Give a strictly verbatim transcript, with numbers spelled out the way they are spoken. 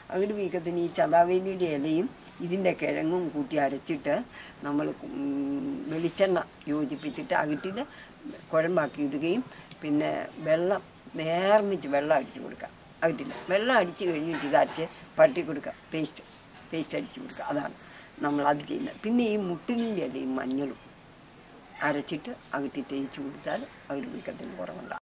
അകിട് വീക്കത്തിന് ഈ ചതാവേലിയുടെ ഇലയും ഇതിൻ്റെ കിഴങ്ങും കൂട്ടി അരച്ചിട്ട് നമ്മൾ വെളിച്ചെണ്ണ യോജിപ്പിച്ചിട്ട് അകിട്ടിൽ കുഴമ്പാക്കി ഇടുകയും പിന്നെ വെള്ളം നേർമിച്ച് വെള്ളം അടിച്ച് കൊടുക്കുക. അകിട്ടില്ല വെള്ളം അടിച്ച് കഴിഞ്ഞിട്ട് ഇത് അരച്ച് പരട്ടി കൊടുക്കുക. പേസ്റ്റ് പേസ്റ്റ് അടിച്ച് കൊടുക്കുക. അതാണ് നമ്മളത് ചെയ്യുന്നത്. പിന്നെ ഈ മുട്ടിലിൻ്റെ ഇലയും മഞ്ഞളും അരച്ചിട്ട് അകിട്ടി തേച്ച് കൊടുത്താൽ അകിട് വീക്കത്തിന് കുറവുണ്ടാകും.